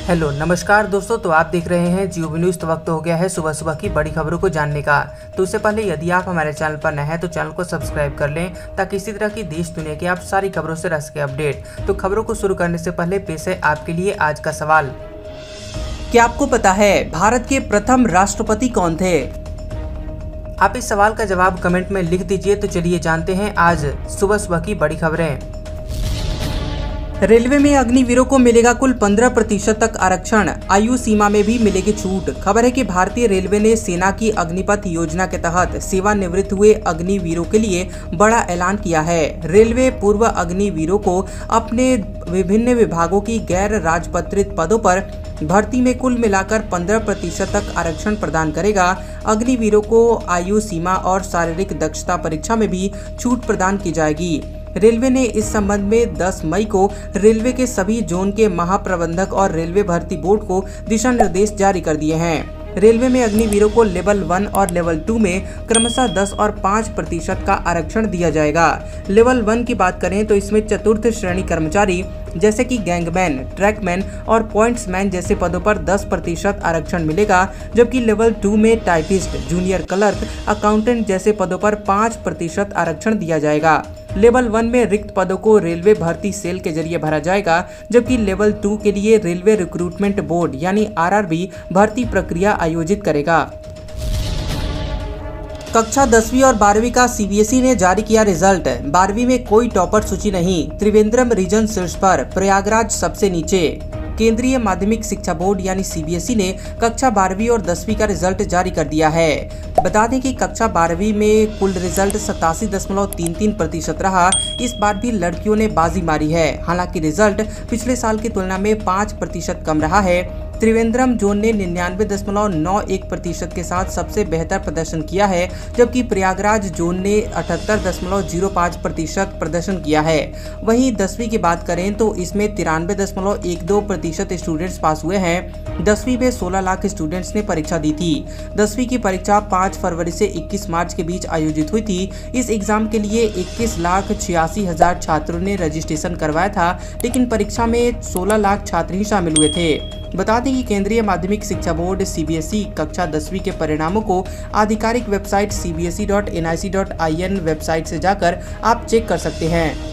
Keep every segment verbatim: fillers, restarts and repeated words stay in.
Hello नमस्कार दोस्तों, तो आप देख रहे हैं जियो न्यूज़। तो वक्त हो गया है सुबह सुबह की बड़ी खबरों को जानने का। तो उससे पहले यदि आप हमारे चैनल पर नए हैं तो चैनल को सब्सक्राइब कर लें ताकि इसी तरह की देश दुनिया की आप सारी खबरों से रह सके अपडेट। तो खबरों को शुरू करने से पहले पेश है आपके लिए आज का सवाल। क्या आपको पता है भारत के प्रथम राष्ट्रपति कौन थे? आप इस सवाल का जवाब कमेंट में लिख दीजिए। तो चलिए जानते हैं आज सुबह सुबह की बड़ी खबरें। रेलवे में अग्निवीरों को मिलेगा कुल पंद्रह प्रतिशत तक आरक्षण, आयु सीमा में भी मिलेगी छूट। खबर है कि भारतीय रेलवे ने सेना की अग्निपथ योजना के तहत सेवानिवृत्त हुए अग्निवीरों के लिए बड़ा ऐलान किया है। रेलवे पूर्व अग्निवीरों को अपने विभिन्न विभागों की गैर राजपत्रित पदों पर भर्ती में कुल मिलाकर पंद्रह प्रतिशत तक आरक्षण प्रदान करेगा। अग्निवीरों को आयु सीमा और शारीरिक दक्षता परीक्षा में भी छूट प्रदान की जाएगी। रेलवे ने इस संबंध में दस मई को रेलवे के सभी जोन के महाप्रबंधक और रेलवे भर्ती बोर्ड को दिशा निर्देश जारी कर दिए हैं। रेलवे में अग्निवीरों को लेवल वन और लेवल टू में क्रमशः दस और पाँच प्रतिशत का आरक्षण दिया जाएगा। लेवल वन की बात करें तो इसमें चतुर्थ श्रेणी कर्मचारी जैसे कि गैंगमैन, ट्रैकमैन और पॉइंट्समैन जैसे पदों पर दस प्रतिशत आरक्षण मिलेगा, जबकि लेवल टू में टाइपिस्ट, जूनियर क्लर्क, अकाउंटेंट जैसे पदों पर पाँच प्रतिशत आरक्षण दिया जाएगा। लेवल वन में रिक्त पदों को रेलवे भर्ती सेल के जरिए भरा जाएगा, जबकि लेवल टू के लिए रेलवे रिक्रूटमेंट बोर्ड यानी आर आर बी भर्ती प्रक्रिया आयोजित करेगा। कक्षा दसवीं और बारहवीं का सी बी एस ई ने जारी किया रिजल्ट। बारहवीं में कोई टॉपर सूची नहीं, त्रिवेंद्रम रीजन शीर्ष पर, प्रयागराज सबसे नीचे। केंद्रीय माध्यमिक शिक्षा बोर्ड यानी सी बी एस ई ने कक्षा बारहवीं और दसवीं का रिजल्ट जारी कर दिया है। बता दें कि कक्षा बारहवीं में कुल रिजल्ट सतासी दशमलव तीन तीन प्रतिशत रहा। इस बार भी लड़कियों ने बाजी मारी है। हालांकि रिजल्ट पिछले साल की तुलना में पाँच प्रतिशत कम रहा है। त्रिवेंद्रम जोन ने निन्यानवे दशमलव नौ एक प्रतिशत के साथ सबसे बेहतर प्रदर्शन किया है, जबकि प्रयागराज जोन ने अठहत्तर दशमलव जीरो पाँच प्रतिशत प्रदर्शन किया है। वहीं दसवीं की बात करें तो इसमें तिरानवे दशमलव एक दो प्रतिशत स्टूडेंट्स पास हुए हैं। दसवीं में सोलह लाख स्टूडेंट्स ने परीक्षा दी थी। दसवीं की परीक्षा पाँच फरवरी से इक्कीस मार्च के बीच आयोजित हुई थी। इस एग्जाम के लिए इक्कीस लाख छियासी हजार छात्रों ने रजिस्ट्रेशन करवाया था, लेकिन परीक्षा में सोलह लाख छात्र ही शामिल हुए थे। बता दें कि केंद्रीय माध्यमिक शिक्षा board C B S E कक्षा दसवीं के परिणामों को आधिकारिक website C B S E dot N I C dot I N website से जाकर आप चेक कर सकते हैं।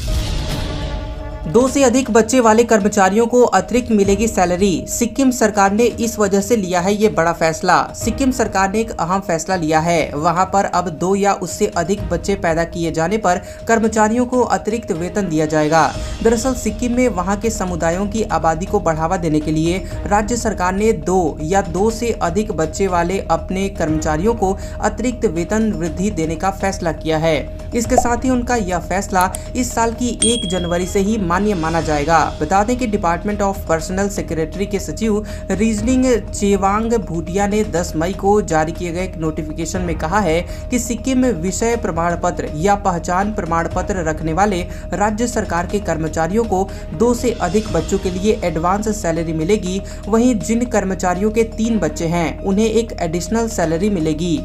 दो से अधिक बच्चे वाले कर्मचारियों को अतिरिक्त मिलेगी सैलरी। सिक्किम सरकार ने इस वजह से लिया है ये बड़ा फैसला। सिक्किम सरकार ने एक अहम फैसला लिया है। वहां पर अब दो या उससे अधिक बच्चे पैदा किए जाने पर कर्मचारियों को अतिरिक्त वेतन दिया जाएगा। दरअसल सिक्किम में वहां के समुदायों की आबादी को बढ़ावा देने के लिए राज्य सरकार ने दो या दो से अधिक बच्चे वाले अपने कर्मचारियों को अतिरिक्त वेतन वृद्धि देने का फैसला किया है। इसके साथ ही उनका यह फैसला इस साल की एक जनवरी से ही मान्य माना जाएगा। बता दें कि डिपार्टमेंट ऑफ पर्सनल सेक्रेटरी के सचिव रीजनिंग चेवांग भूटिया ने दस मई को जारी किए गए एक नोटिफिकेशन में कहा है कि सिक्किम विषय प्रमाण पत्र या पहचान प्रमाण पत्र रखने वाले राज्य सरकार के कर्मचारियों को दो से अधिक बच्चों के लिए एडवांस सैलरी मिलेगी। वहीं जिन कर्मचारियों के तीन बच्चे हैं उन्हें एक एडिशनल सैलरी मिलेगी।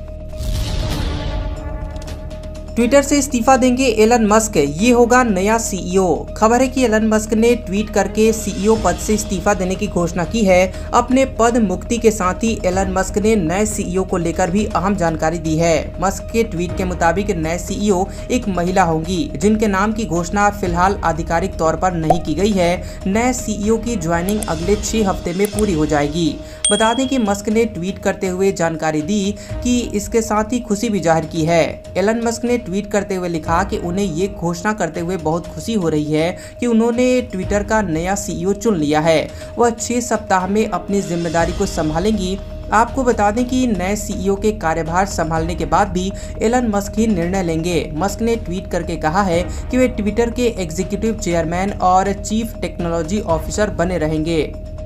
ट्विटर से इस्तीफा देंगे एलन मस्क, ये होगा नया सी ई ओ। खबर है कि एलन मस्क ने ट्वीट करके सी ई ओ पद से इस्तीफा देने की घोषणा की है। अपने पद मुक्ति के साथ ही एलन मस्क ने नए सी ई ओ को लेकर भी अहम जानकारी दी है। मस्क के ट्वीट के मुताबिक नए सी ई ओ एक महिला होंगी, जिनके नाम की घोषणा फिलहाल आधिकारिक तौर पर नहीं की गई है। नए सी ई ओ की ज्वाइनिंग अगले छह हफ्ते में पूरी हो जाएगी। बता दें कि मस्क ने ट्वीट करते हुए जानकारी दी कि इसके साथ ही खुशी भी जाहिर की है। एलन मस्क ने ट्वीट करते हुए लिखा कि उन्हें ये घोषणा करते हुए बहुत खुशी हो रही है कि उन्होंने ट्विटर का नया सी ई ओ चुन लिया है। वह छह सप्ताह में अपनी जिम्मेदारी को संभालेंगी। आपको बता दें कि नए सी ई ओ के कार्यभार संभालने के बाद भी एलन मस्क ही निर्णय लेंगे। मस्क ने ट्वीट करके कहा है कि वे ट्विटर के एग्जीक्यूटिव चेयरमैन और चीफ टेक्नोलॉजी ऑफिसर बने रहेंगे।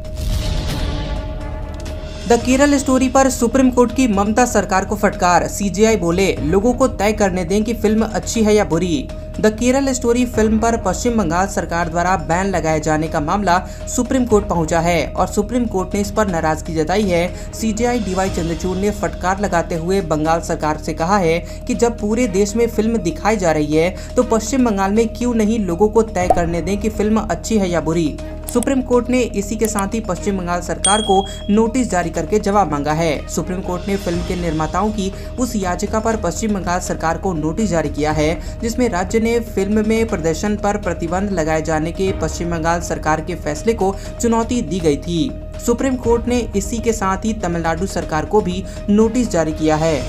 द केरल स्टोरी पर सुप्रीम कोर्ट की ममता सरकार को फटकार। सी जे आई बोले, लोगों को तय करने दें कि फिल्म अच्छी है या बुरी। द केरल स्टोरी फिल्म पर पश्चिम बंगाल सरकार द्वारा बैन लगाए जाने का मामला सुप्रीम कोर्ट पहुंचा है और सुप्रीम कोर्ट ने इस पर नाराजगी जताई है। C J I D Y Chandrachud ने फटकार लगाते हुए बंगाल सरकार से कहा है कि जब पूरे देश में फिल्म दिखाई जा रही है तो पश्चिम बंगाल में क्यों नहीं लोगों को तय करने दें कि फिल्म अच्छी है या बुरी। सुप्रीम कोर्ट ने इसी के साथ ही पश्चिम बंगाल सरकार को नोटिस जारी करके जवाब मांगा है। सुप्रीम कोर्ट ने फिल्म के निर्माताओं की उस याचिका पर पश्चिम बंगाल सरकार को नोटिस जारी किया है जिसमें राज्य ने फिल्म में प्रदर्शन पर प्रतिबंध लगाए जाने के पश्चिम बंगाल सरकार के फैसले को चुनौती दी गई थी। सुप्रीम कोर्ट ने इसी के साथ ही तमिलनाडु सरकार को भी नोटिस जारी किया है।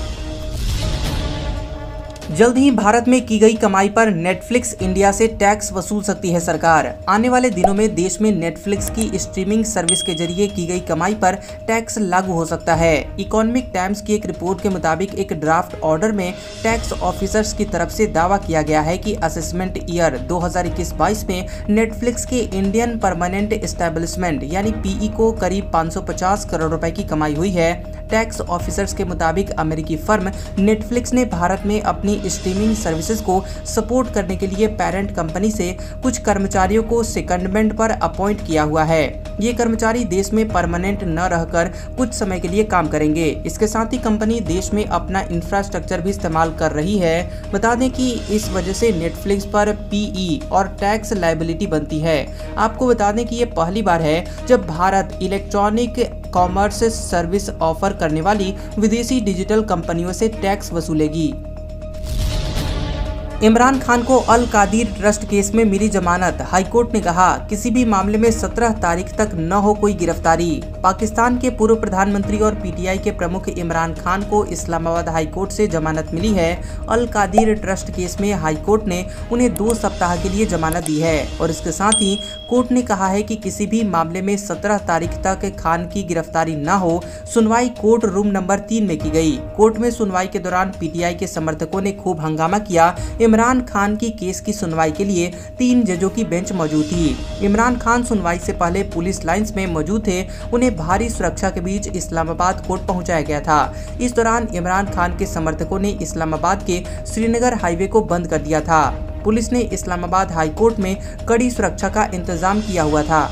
जल्द ही भारत में की गई कमाई पर नेटफ्लिक्स इंडिया से टैक्स वसूल सकती है सरकार। आने वाले दिनों में देश में नेटफ्लिक्स की स्ट्रीमिंग सर्विस के जरिए की गई कमाई पर टैक्स लागू हो सकता है। इकोनॉमिक टाइम्स की एक रिपोर्ट के मुताबिक एक ड्राफ्ट ऑर्डर में टैक्स ऑफिसर्स की तरफ से दावा किया गया है कि असेसमेंट ईयर दो हज़ार इक्कीस बाईस में नेटफ्लिक्स के इंडियन परमानेंट एस्टेब्लिशमेंट यानी पीई को करीब पाँच सौ पचास करोड़ रुपए की कमाई हुई है। टैक्स ऑफिसर्स के मुताबिक अमेरिकी फर्म नेटफ्लिक्स ने भारत में अपनी स्ट्रीमिंग सर्विसेज को सपोर्ट करने के लिए पेरेंट कंपनी से कुछ कर्मचारियों को सेकंडमेंट पर अपॉइंट किया हुआ है। ये कर्मचारी देश में परमानेंट न रहकर कुछ समय के लिए काम करेंगे। इसके साथ ही कंपनी देश में अपना इंफ्रास्ट्रक्चर भी इस्तेमाल कर रही है। बता दें कि इस वजह से नेटफ्लिक्स पर पीई और टैक्स लायबिलिटी बनती है। आपको बता दें कि ये पहली बार है जब Bharat electronic commerce service offer करने वाली विदेशी डिजिटल कंपनियों से टैक्स वसूलेगी। इमरान खान को अल कादिर ट्रस्ट केस में मिली जमानत। हाईकोर्ट ने कहा किसी भी मामले में सत्रह तारीख तक न हो कोई गिरफ्तारी। पाकिस्तान के पूर्व प्रधानमंत्री और पीटीआई के प्रमुख इमरान खान को इस्लामाबाद हाईकोर्ट से जमानत मिली है। अल कादिर ट्रस्ट केस में हाईकोर्ट ने उन्हें दो सप्ताह के लिए जमानत दी है और इसके साथ ही कोर्ट ने कहा है कि किसी भी मामले में सत्रह तारीख तक खान की गिरफ्तारी न हो। सुनवाई कोर्ट रूम नंबर तीन में की गई। कोर्ट में सुनवाई के दौरान पीटीआई के समर्थकों ने खूब हंगामा किया। इमरान खान की केस की सुनवाई के लिए तीन जजों की बेंच मौजूद थी। इमरान खान सुनवाई से पहले पुलिस लाइंस में मौजूद थे। उन्हें भारी सुरक्षा के बीच इस्लामाबाद कोर्ट पहुंचाया गया था। इस दौरान इमरान खान के समर्थकों ने इस्लामाबाद के श्रीनगर हाईवे को बंद कर दिया था। पुलिस ने इस्लामाबाद हाई कोर्ट में कड़ी सुरक्षा का इंतजाम किया हुआ था।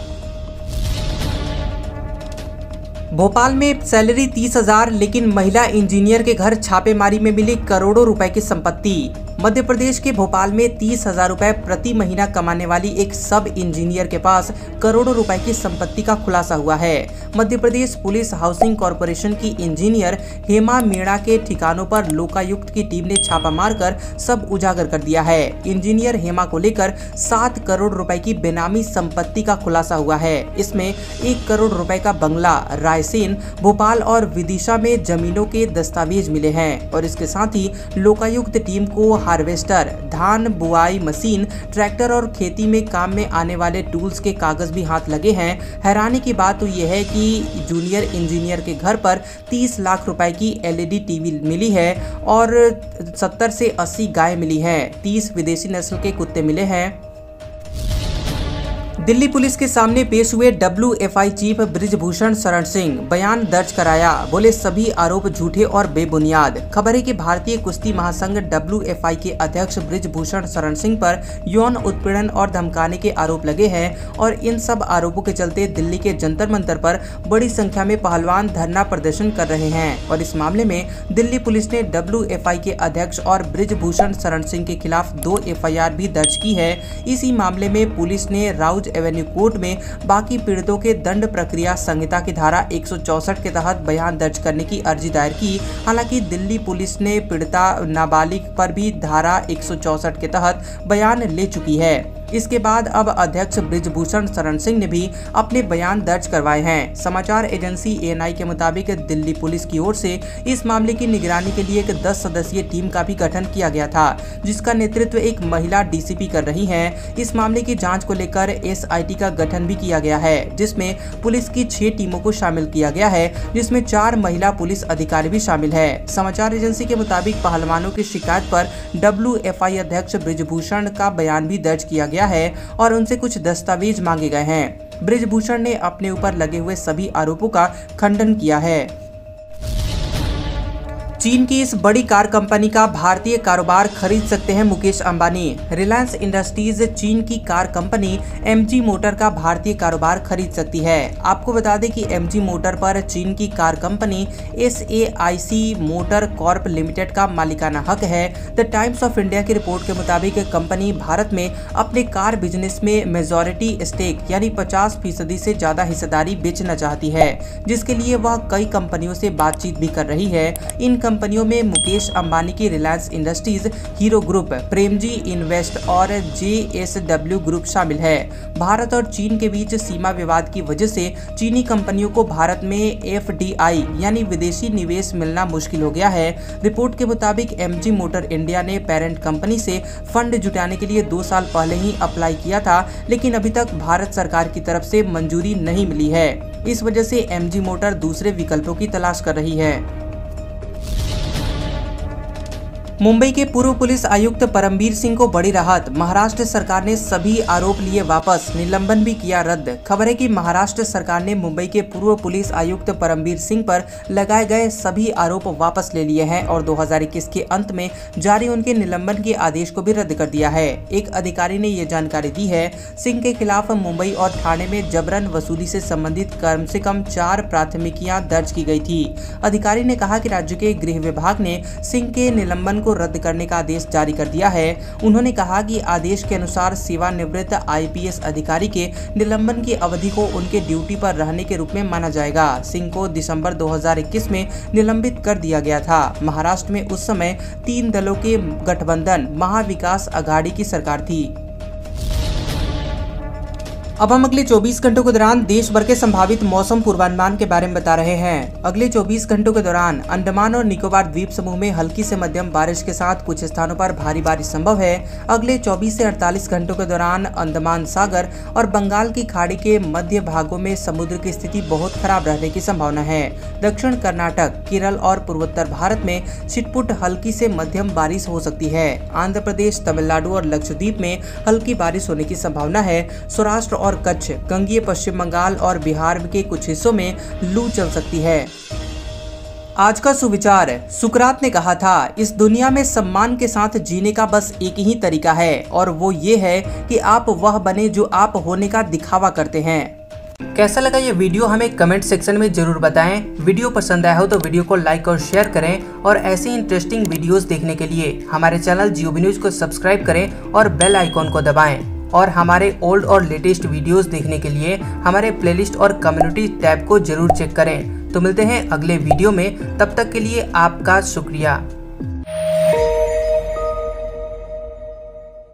भोपाल में सैलरी तीस हजार लेकिन महिला इंजीनियर के घर छापेमारी में मिली करोड़ों रुपए की संपत्ति। मध्य प्रदेश के भोपाल में तीस हजार रुपए प्रति महीना कमाने वाली एक सब इंजीनियर के पास करोड़ों रुपए की संपत्ति का खुलासा हुआ है। Madhya Pradesh police housing corporation की इंजीनियर हेमा मीणा के ठिकानों पर लोकायुक्त की टीम ने छापा मारकर सब उजागर कर दिया है। इंजीनियर हेमा को लेकर सात करोड़ रुपए की बेनामी संपत्ति का खुलासा हुआ है। इसमें एक करोड़ रुपए का बंगला, रायसेन, भोपाल और विदिशा में जमीनों के दस्तावेज मिले हैं और इसके साथ ही लोकायुक्त टीम को हार्वेस्टर, धान बुआई मशीन, ट्रैक्टर और खेती में काम में आने वाले टूल्स के कागज भी हाथ लगे हैं। हैरानी की बात तो यह है कि जूनियर इंजीनियर के घर पर तीस लाख रुपए की एलईडी टीवी मिली है और सत्तर से अस्सी गाय मिली है। तीस विदेशी नस्ल के कुत्ते मिले हैं। दिल्ली पुलिस के सामने पेश हुए डब्ल्यूएफआई चीफ बृजभूषण शरण सिंह। बयान दर्ज कराया, बोले सभी आरोप झूठे और बेबुनियाद। खबर है कि भारतीय कुश्ती महासंघ डब्ल्यूएफआई के अध्यक्ष बृजभूषण शरण सिंह पर यौन उत्पीड़न और धमकाने के आरोप लगे हैं और इन सब आरोपों के चलते दिल्ली के जंतर मंतर पर बड़ी संख्या में पहलवान धरना प्रदर्शन कर रहे हैं और इस मामले में दिल्ली पुलिस ने डब्ल्यूएफआई के अध्यक्ष और बृजभूषण शरण सिंह के खिलाफ दो एफआईआर भी दर्ज की है। इसी मामले में पुलिस ने राउज एवेन्यू कोर्ट में बाकी पीड़ितों के दंड प्रक्रिया संहिता की धारा एक सौ चौसठ के तहत बयान दर्ज करने की अर्जी दायर की। हालांकि दिल्ली पुलिस ने पीड़िता नाबालिग पर भी धारा एक सौ चौसठ के तहत बयान ले चुकी है। इसके बाद अब अध्यक्ष बृजभूषण शरण सिंह ने भी अपने बयान दर्ज करवाए हैं। समाचार एजेंसी एएनआई के मुताबिक दिल्ली पुलिस की ओर से इस मामले की निगरानी के लिए एक दस सदस्यीय टीम का भी गठन किया गया था, जिसका नेतृत्व एक महिला डीसीपी कर रही हैं। इस मामले की जांच को लेकर एसआईटी का गठन भी किया गया है, जिसमें पुलिस की छह टीमों को शामिल किया गया है, जिसमें चार महिला पुलिस अधिकारी भी शामिल है। समाचार एजेंसी के मुताबिक पहलवानों की शिकायत पर डब्ल्यूएफआई अध्यक्ष बृजभूषण का बयान भी दर्ज किया गया है और उनसे कुछ दस्तावेज मांगे गए हैं। बृजभूषण ने अपने ऊपर लगे हुए सभी आरोपों का खंडन किया है। चीन की इस बड़ी कार कंपनी का भारतीय कारोबार खरीद सकते हैं मुकेश अंबानी। रिलायंस इंडस्ट्रीज चीन की कार कंपनी एमजी मोटर का भारतीय कारोबार खरीद सकती है। आपको बता दें कि एमजी मोटर पर चीन की car company SAIC motor corp limited का मालिकाना हक है। द टाइम्स ऑफ इंडिया की रिपोर्ट के मुताबिक कंपनी भारत में अपने कार बिजनेस में मेजॉरिटी स्टेक यानी पचास फीसदी से ज्यादा हिस्सेदारी बेचना चाहती है, जिसके लिए वह कई कंपनियों से बातचीत भी कर रही है। इन कंपनियों में मुकेश अंबानी की Reliance industries, Hero group, Premji invest और जेएसडब्ल्यू ग्रुप शामिल है। भारत और चीन के बीच सीमा विवाद की वजह से चीनी कंपनियों को भारत में एफडीआई यानी विदेशी निवेश मिलना मुश्किल हो गया है। रिपोर्ट के मुताबिक एमजी मोटर इंडिया ने पेरेंट कंपनी से फंड जुटाने के लिए दो साल पहले ही अप्लाई किया था, लेकिन अभी तक भारत सरकार की तरफ से मंजूरी नहीं मिली है। इस वजह से एमजी मोटर दूसरे विकल्पों की तलाश कर रही है। मुंबई के पूर्व पुलिस आयुक्त परमबीर सिंह को बड़ी राहत। महाराष्ट्र सरकार ने सभी आरोप लिए वापस, निलंबन भी किया रद्द। खबर है कि महाराष्ट्र सरकार ने मुंबई के पूर्व पुलिस आयुक्त परमबीर सिंह पर लगाए गए सभी आरोप वापस ले लिए हैं और दो हज़ार इक्कीस के अंत में जारी उनके निलंबन के आदेश को भी रद्द कर दिया है। एक अधिकारी ने ये जानकारी दी है। सिंह के खिलाफ मुंबई और ठाणे में जबरन वसूली से संबंधित कम से कम चार प्राथमिकियां दर्ज की गई थी। अधिकारी ने कहा कि राज्य के गृह विभाग ने सिंह के निलंबन रद्द करने का आदेश जारी कर दिया है। उन्होंने कहा कि आदेश के अनुसार सेवानिवृत्त आईपीएस अधिकारी के निलंबन की अवधि को उनके ड्यूटी पर रहने के रूप में माना जाएगा। सिंह को दिसंबर दो हज़ार इक्कीस में निलंबित कर दिया गया था। महाराष्ट्र में उस समय तीन दलों के गठबंधन महाविकास अघाड़ी की सरकार थी। अब हम अगले चौबीस घंटों के दौरान देश भर के संभावित मौसम पूर्वानुमान के बारे में बता रहे हैं। अगले चौबीस घंटों के दौरान अंडमान और निकोबार द्वीप समूह में हल्की से मध्यम बारिश के साथ कुछ स्थानों पर भारी बारिश संभव है। अगले चौबीस से अड़तालीस घंटों के दौरान अंडमान सागर और बंगाल की खाड़ी के मध्य भागों में समुद्र की स्थिति बहुत खराब रहने की संभावना है। दक्षिण कर्नाटक, केरल और पूर्वोत्तर भारत में छिटपुट हल्की से मध्यम बारिश हो सकती है। आंध्र प्रदेश, तमिलनाडु और लक्षद्वीप में हल्की बारिश होने की संभावना है। सौराष्ट्र और कच्छ, गंगीय पश्चिम बंगाल और बिहार के कुछ हिस्सों में लू चल सकती है। आज का सुविचार, सुकरात ने कहा था, इस दुनिया में सम्मान के साथ जीने का बस एक ही तरीका है और वो ये है कि आप वह बने जो आप होने का दिखावा करते हैं। कैसा लगा ये वीडियो हमें कमेंट सेक्शन में जरूर बताएं। वीडियो पसंद आया हो तो वीडियो को लाइक और शेयर करें और ऐसी इंटरेस्टिंग वीडियोस देखने के लिए हमारे चैनल जियोबी न्यूज को सब्सक्राइब करें और बेल आइकॉन को दबाएं। और हमारे ओल्ड और लेटेस्ट वीडियोस देखने के लिए हमारे प्लेलिस्ट और कम्युनिटी टैब को जरूर चेक करें। तो मिलते हैं अगले वीडियो में, तब तक के लिए आपका शुक्रिया।